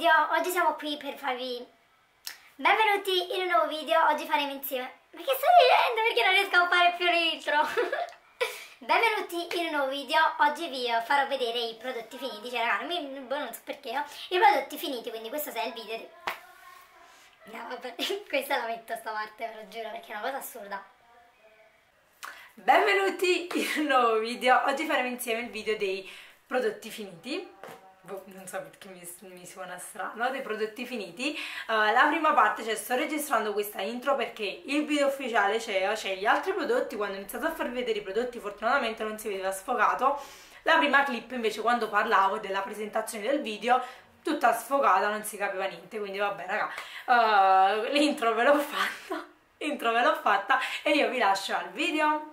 video, oggi siamo qui per farvi benvenuti in un nuovo video. Oggi faremo insieme, ma che sto ridendo perché non riesco a fare più l'intro. Benvenuti in un nuovo video, oggi vi farò vedere i prodotti finiti, cioè raga, non so perché, i prodotti finiti, quindi questo è il video. No vabbè, questa la metto sta parte, ve lo giuro, perché è una cosa assurda. Benvenuti in un nuovo video, oggi faremo insieme il video dei prodotti finiti. Non so perché mi suona strano, dei prodotti finiti. La prima parte, cioè sto registrando questa intro perché il video ufficiale c'è gli altri prodotti. Quando ho iniziato a farvi vedere i prodotti fortunatamente non si vedeva sfocato. La prima clip invece, quando parlavo della presentazione del video, tutta sfocata, non si capiva niente, quindi vabbè raga, l'intro ve l'ho fatta e io vi lascio al video.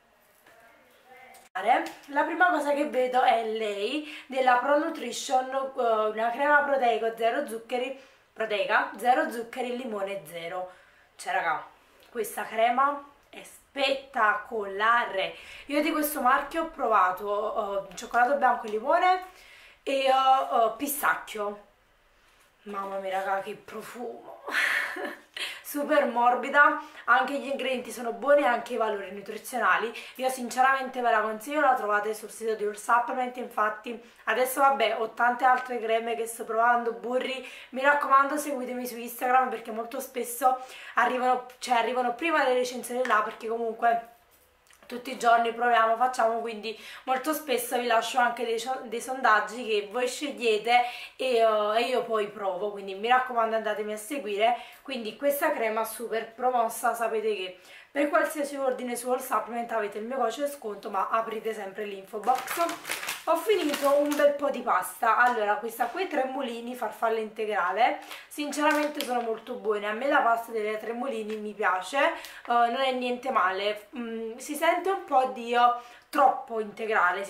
La prima cosa che vedo è lei della Pro Nutrition, una crema proteica zero zuccheri, limone zero. Cioè raga, questa crema è spettacolare. Io di questo marchio ho provato cioccolato bianco e limone e pistacchio. Mamma mia raga, che profumo. Super morbida, anche gli ingredienti sono buoni e anche i valori nutrizionali. Io sinceramente ve la consiglio, la trovate sul sito di All Supplement. Infatti adesso vabbè ho tante altre creme che sto provando, burri, mi raccomando seguitemi su Instagram perché molto spesso arrivano prima le recensioni là, perché comunque tutti i giorni proviamo, facciamo, quindi molto spesso vi lascio anche dei sondaggi che voi scegliete e io poi provo, quindi mi raccomando andatemi a seguire. Quindi questa crema super promossa, sapete che per qualsiasi ordine su All Supplement avete il mio codice sconto, ma aprite sempre l'info box. Ho finito un bel po' di pasta. Allora, questa qui, tremolini farfalle integrale, sinceramente sono molto buone. A me la pasta delle tremolini mi piace, non è niente male. Si sente un po' di troppo integrale,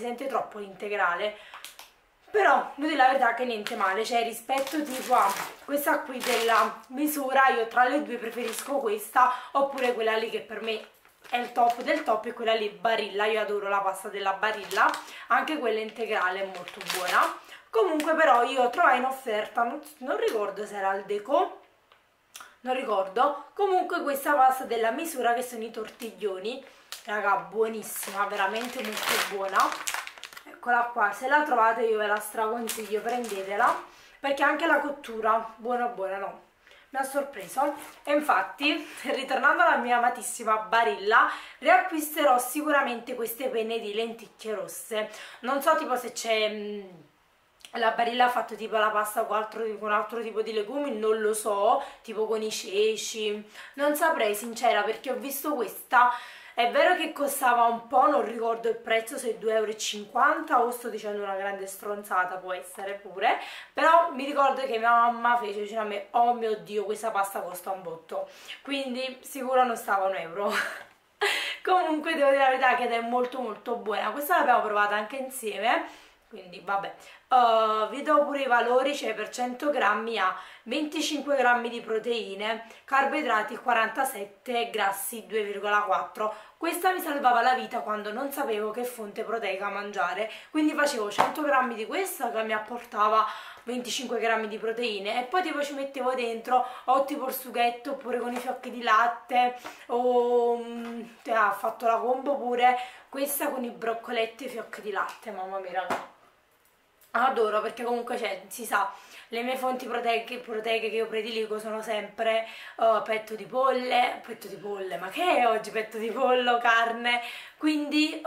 però devo dire la verità che niente male, cioè rispetto tipo a questa qui della misura, io tra le due preferisco questa, oppure quella lì che per me è il top del top, e quella lì Barilla. Io adoro la pasta della Barilla, anche quella integrale è molto buona. Comunque però io trovai in offerta, non ricordo se era al Deco, non ricordo, comunque questa pasta della misura, che sono i tortiglioni, raga, buonissima, veramente molto buona. Eccola qua, se la trovate io ve la straconsiglio, prendetela, perché anche la cottura, buona no, mi ha sorpreso. E infatti, ritornando alla mia amatissima Barilla, riacquisterò sicuramente queste penne di lenticchie rosse. Non so tipo se c'è la Barilla ha fatto tipo la pasta con altro tipo di legumi, non lo so, tipo con i ceci, non saprei sincera, perché ho visto questa. È vero che costava un po', non ricordo il prezzo, se 2,50 € o sto dicendo una grande stronzata, può essere pure, però mi ricordo che mia mamma fece vicino a me: oh mio Dio, questa pasta costa un botto, quindi sicuro non stava €1. Comunque devo dire la verità che è molto buona. Questa l'abbiamo provata anche insieme, quindi vabbè. Vi do pure i valori, cioè per 100 grammi ha 25 grammi di proteine, carboidrati 47 e grassi 2,4. Questa mi salvava la vita quando non sapevo che fonte proteica mangiare, quindi facevo 100 grammi di questa che mi apportava 25 grammi di proteine, e poi tipo ci mettevo dentro o tipo il sughetto oppure con i fiocchi di latte, o ha fatto la combo pure questa con i broccoletti e i fiocchi di latte. Mamma mia raga, adoro, perché comunque si sa, le mie fonti proteiche che io prediligo sono sempre petto di polle, ma che è oggi petto di pollo, carne, quindi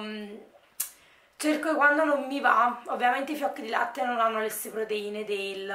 cerco, quando non mi va, ovviamente i fiocchi di latte non hanno le stesse proteine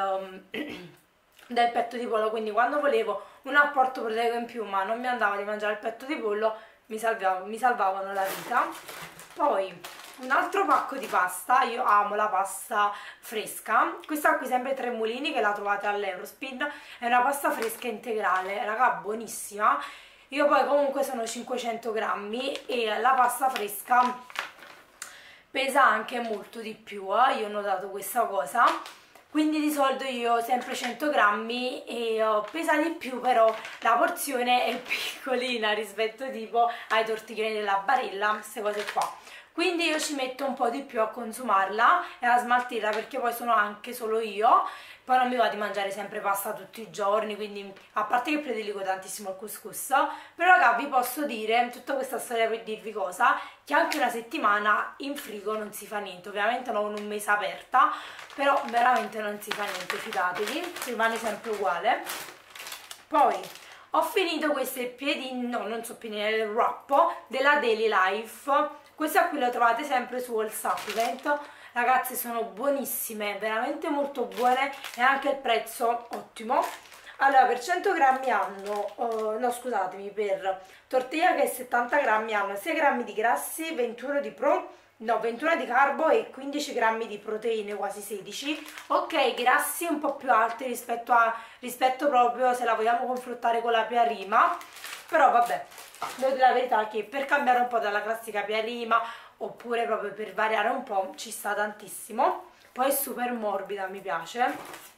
del petto di pollo, quindi quando volevo un apporto proteico in più ma non mi andava di mangiare il petto di pollo, mi salvavano la vita. Poi un altro pacco di pasta, io amo la pasta fresca, questa qui sempre Tremolini, che la trovate all'Eurospin, è una pasta fresca integrale, raga, buonissima. Io poi comunque sono 500 grammi e la pasta fresca pesa anche molto di più, io ho notato questa cosa, quindi di solito io sempre 100 grammi e pesa di più, però la porzione è piccolina rispetto tipo ai tortiglioni della Barilla, queste cose qua. quindi io ci metto un po' di più a consumarla e a smaltirla, perché poi sono anche solo io, poi non mi va di mangiare sempre pasta tutti i giorni, quindi a parte che prediligo tantissimo il couscous, però raga vi posso dire, tutta questa storia per dirvi cosa, che anche una settimana in frigo non si fa niente, ovviamente non un mese aperta, però veramente non si fa niente, fidatevi, rimane sempre uguale. Poi ho finito queste piedine, no non so piedine, il wrap della Daily Life, queste qui le trovate sempre su All Supplement, ragazze sono buonissime, veramente molto buone e anche il prezzo ottimo. Allora per 100 grammi hanno, no scusatemi, per tortiglia che è 70 grammi hanno 6 grammi di grassi, 21 di no 21 di carbo e 15 grammi di proteine, quasi 16. Ok, grassi un po' più alti rispetto proprio se la vogliamo confrontare con la Piarima, però vabbè, devo dire la verità che per cambiare un po' dalla classica Piarima oppure proprio per variare un po' ci sta tantissimo. Poi è super morbida, mi piace.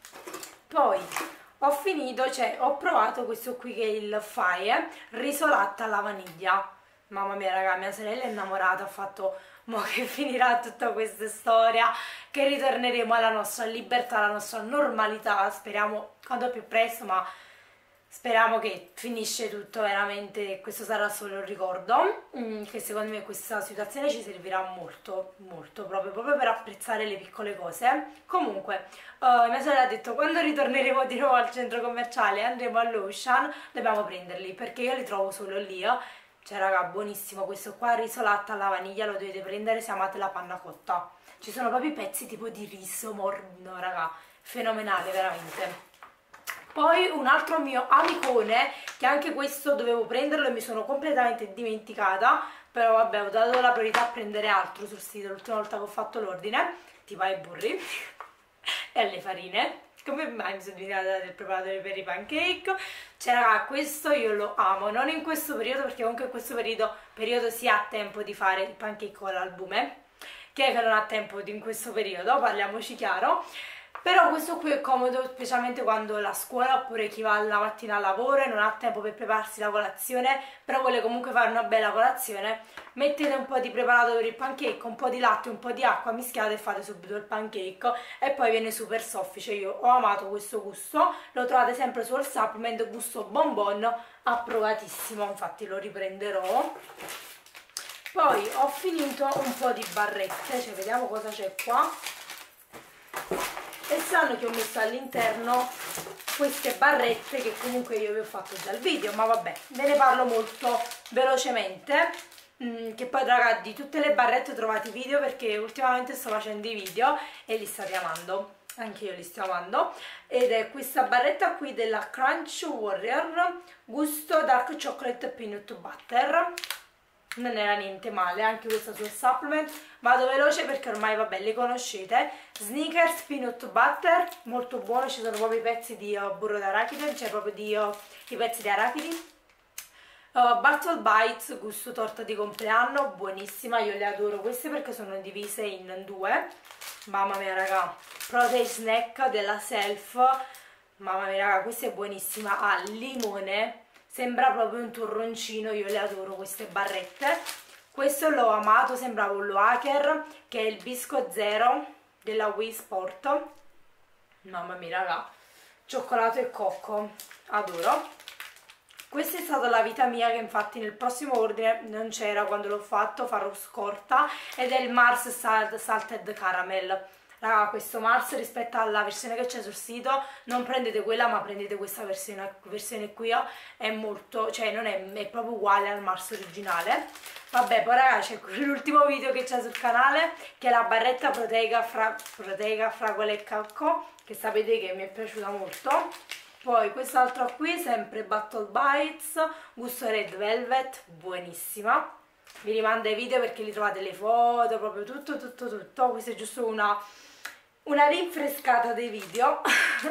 Poi ho finito, cioè ho provato questo qui che è il Fae riso latte alla vaniglia. Mamma mia raga, mia sorella è innamorata, ha fatto mo che finirà tutta questa storia, che ritorneremo alla nostra libertà, alla nostra normalità, speriamo quanto più presto, ma speriamo che finisce tutto veramente, questo sarà solo un ricordo, che secondo me questa situazione ci servirà molto, molto, proprio per apprezzare le piccole cose. Comunque, mia sorella ha detto quando ritorneremo di nuovo al centro commerciale e andremo all'Ocean, dobbiamo prenderli, perché io li trovo solo lì, cioè raga, buonissimo, questo qua riso latte alla vaniglia lo dovete prendere se amate la panna cotta, ci sono proprio i pezzi tipo di riso morbido, raga, fenomenale veramente. Poi un altro mio amicone, che anche questo dovevo prenderlo e mi sono completamente dimenticata, però vabbè, ho dato la priorità a prendere altro sul sito l'ultima volta che ho fatto l'ordine, tipo ai burri e alle farine. Come mai mi sono dimenticata del preparatore per i pancake? Cioè raga, questo io lo amo, non in questo periodo, perché comunque in questo periodo si ha tempo di fare il pancake con l'albume, che non ha tempo in questo periodo, parliamoci chiaro. Però questo qui è comodo specialmente quando la scuola oppure chi va la mattina al lavoro e non ha tempo per prepararsi la colazione, però vuole comunque fare una bella colazione. Mettete un po' di preparato per il pancake, un po' di latte, un po' di acqua, mischiate e fate subito il pancake e poi viene super soffice. Io ho amato questo gusto, lo trovate sempre sul supplement, gusto bonbon, approvatissimo, infatti lo riprenderò. Poi ho finito un po' di barrette, cioè vediamo cosa c'è qua. E sanno che ho messo all'interno queste barrette che comunque io vi ho fatto già il video, ma vabbè, ve ne parlo molto velocemente, che poi raga di tutte le barrette trovate i video perché ultimamente sto facendo i video e li state amando, anche io li sto amando, ed è questa barretta qui della Crunch Warrior, gusto Dark Chocolate Peanut Butter. Non era niente male, anche questa sul supplement. Vado veloce perché ormai vabbè le conoscete. Snickers Peanut Butter, molto buono, ci sono proprio i pezzi di burro d'arachide, cioè proprio i pezzi di arachidi. Battle Bites, gusto torta di compleanno, buonissima, io le adoro queste perché sono divise in due. Mamma mia raga, Protein Snack della Self, mamma mia raga, questa è buonissima, al limone. Sembra proprio un turroncino, io le adoro queste barrette. Questo l'ho amato, sembrava un Loaker, che è il Bisco Zero della Wii Sport. Mamma mia raga, cioccolato e cocco, adoro. Questa è stata la vita mia, che infatti nel prossimo ordine non c'era quando l'ho fatto, farò scorta, ed è il Mars Salted Caramel. Raga, questo Mars rispetto alla versione che c'è sul sito, non prendete quella ma prendete questa versione qui, è molto, cioè non è proprio uguale al Mars originale. Vabbè, poi raga c'è l'ultimo video che c'è sul canale, che è la barretta proteica, fragola e cacao, che sapete che mi è piaciuta molto. Poi quest'altra qui, sempre Battle Bites, gusto Red Velvet, buonissima. Vi rimando ai video perché li trovate le foto, proprio tutto. Questa è giusto una rinfrescata dei video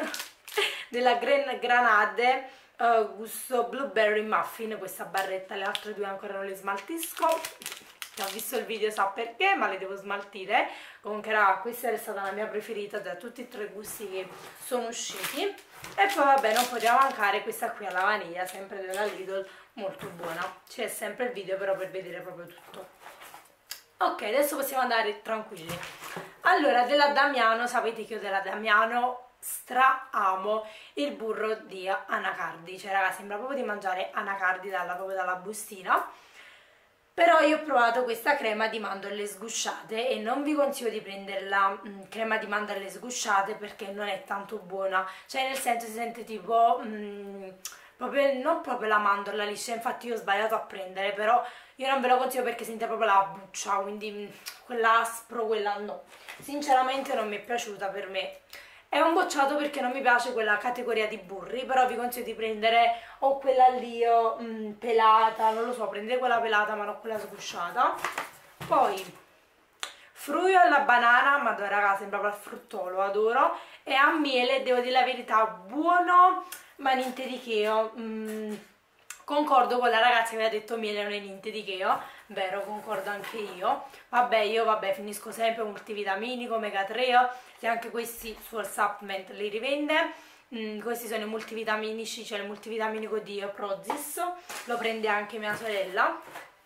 della Granade, gusto Blueberry Muffin, questa barretta, le altre due ancora non le smaltisco. Chi ha visto il video sa perché, ma le devo smaltire. Comunque raga, questa è stata la mia preferita da tutti e tre gusti che sono usciti. E poi vabbè, non poteva mancare questa qui alla vaniglia, sempre della Lidl, molto buona. C'è sempre il video però per vedere proprio tutto. Ok, adesso possiamo andare tranquilli. Allora, della Damiano, sapete che io della Damiano amo il burro di anacardi, cioè raga, sembra proprio di mangiare anacardi proprio dalla bustina. Però io ho provato questa crema di mandorle sgusciate e non vi consiglio di prenderla crema di mandorle sgusciate perché non è tanto buona, cioè nel senso si sente tipo proprio, non proprio la mandorla liscia, infatti io ho sbagliato a prendere, però io non ve lo consiglio perché sente proprio la buccia, quindi quell'aspro, quella no, sinceramente non mi è piaciuta per me. È un bocciato perché non mi piace quella categoria di burri, però vi consiglio di prendere o quella lì o pelata, non lo so, prendete quella pelata ma non quella sgusciata. Poi fruio alla banana, ma raga sembra proprio al fruttolo, lo adoro, e a miele, devo dire la verità, buono ma niente di che. Concordo con la ragazza che aveva detto miele non è niente di che, vero, concordo anche io. Vabbè, finisco sempre multivitaminico, omega 3, che anche questi su All Supplement li rivende. Questi sono i multivitaminici, cioè il multivitaminico di Prozis, lo prende anche mia sorella.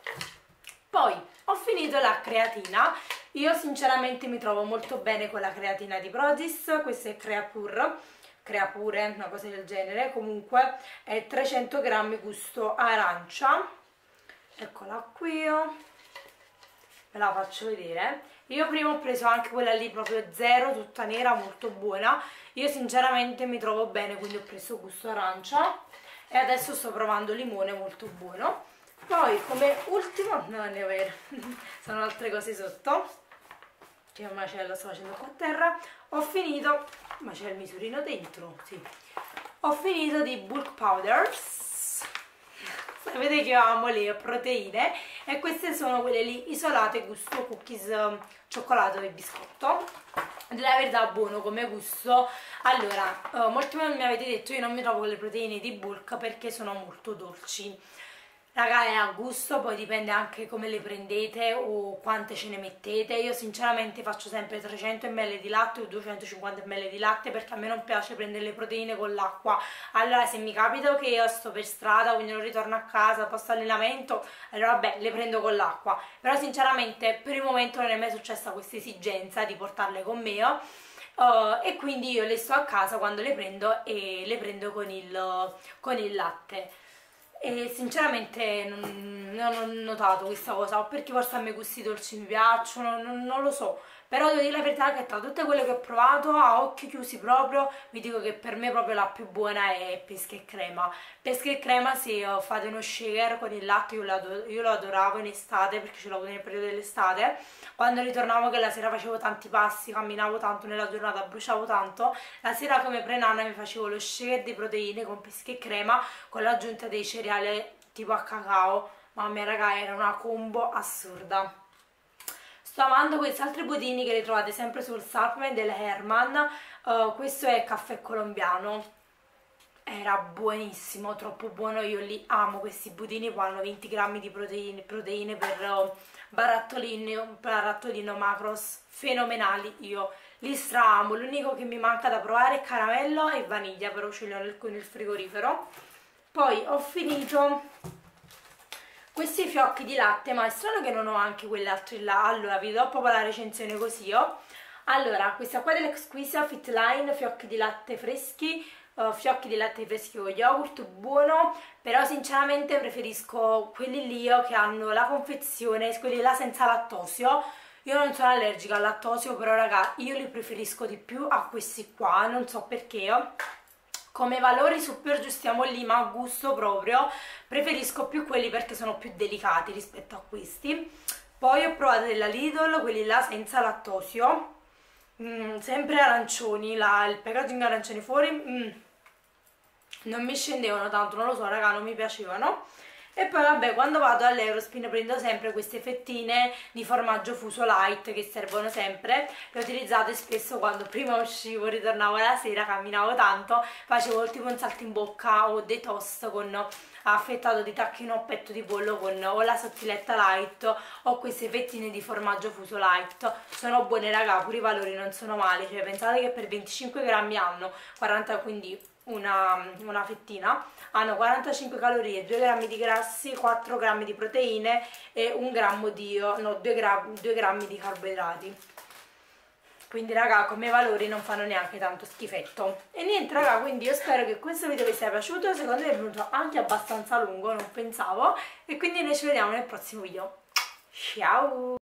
Poi ho finito la creatina, io sinceramente mi trovo molto bene con la creatina di Prozis, questa è Creapure, una cosa del genere, comunque è 300 grammi gusto arancia, eccola qui, ve la faccio vedere. Io prima ho preso anche quella lì proprio zero, tutta nera, molto buona, io sinceramente mi trovo bene, quindi ho preso gusto arancia e adesso sto provando limone, molto buono. Poi come ultimo, no, ne è vero, sono altre cose sotto, che un macello sto facendo qua a terra, ho finito, ma c'è il misurino dentro, sì, ho finito di bulk powders, sapete che io amo le proteine e queste sono quelle lì isolate gusto cookies, cioccolato e biscotto, della verità buono come gusto. Allora, molti mi avete detto io non mi trovo con le proteine di bulk perché sono molto dolci. Raga, è a gusto, poi dipende anche come le prendete o quante ce ne mettete. Io sinceramente faccio sempre 300 ml di latte o 250 ml di latte perché a me non piace prendere le proteine con l'acqua. Allora se mi capita che io sto per strada, quindi non ritorno a casa, posto allenamento, allora vabbè, le prendo con l'acqua. Però sinceramente per il momento non è mai successa questa esigenza di portarle con me. E quindi io le sto a casa quando le prendo e le prendo con il latte. E sinceramente non ho notato questa cosa, o perché forse a me questi dolci mi piacciono, non lo so, però devo dire la verità che tra tutte quelle che ho provato a occhi chiusi proprio vi dico che per me proprio la più buona è pesca e crema. Pesca e crema, se fate uno shaker con il latte, io lo adoravo in estate perché ce l'avevo nel periodo dell'estate, quando ritornavo che la sera facevo tanti passi, camminavo tanto nella giornata, bruciavo tanto, la sera come pre-nana mi facevo lo shaker di proteine con pesca e crema con l'aggiunta dei cereali tipo a cacao. Mamma mia raga, era una combo assurda. Sto amando questi altri budini che li trovate sempre sul Supplement del Herman. Questo è caffè colombiano, era buonissimo, troppo buono, io li amo questi budini qua, hanno 20 grammi di proteine per barattolino macros, fenomenali, io li straamo. L'unico che mi manca da provare è caramello e vaniglia, però ce li ho nel frigorifero. Poi ho finito questi fiocchi di latte, ma è strano che non ho anche quelle altre là. Allora vi do proprio la recensione così io. Allora, questa qua dell'Exquisita Fit Line, fiocchi di latte freschi, fiocchi di latte freschi con yogurt, buono, però sinceramente preferisco quelli lì che hanno la confezione, quelli là senza lattosio. Io non sono allergica al lattosio, però raga, io li preferisco di più a questi qua, non so perché. Come valori super giustiamo lì, ma a gusto proprio preferisco più quelli perché sono più delicati rispetto a questi. Poi ho provato della Lidl, quelli là senza lattosio, sempre arancioni, il packaging arancioni fuori, non mi scendevano tanto, non lo so raga, non mi piacevano. E poi vabbè, quando vado all'Eurospin prendo sempre queste fettine di formaggio fuso light che servono sempre, le ho utilizzate spesso quando prima uscivo, ritornavo la sera, camminavo tanto, facevo tipo un salto in bocca o dei toast con affettato di tacchino o petto di pollo con o la sottiletta light o queste fettine di formaggio fuso light. Sono buone raga, pure i valori non sono male, cioè pensate che per 25 grammi hanno 40, quindi una fettina, hanno 45 calorie, 2 grammi di grassi, 4 grammi di proteine e 1 grammo di, no, 2 grammi di carboidrati. Quindi raga, come valori non fanno neanche tanto schifetto. E niente raga, quindi io spero che questo video vi sia piaciuto, secondo me è venuto anche abbastanza lungo, non pensavo, e quindi noi ci vediamo nel prossimo video. Ciao!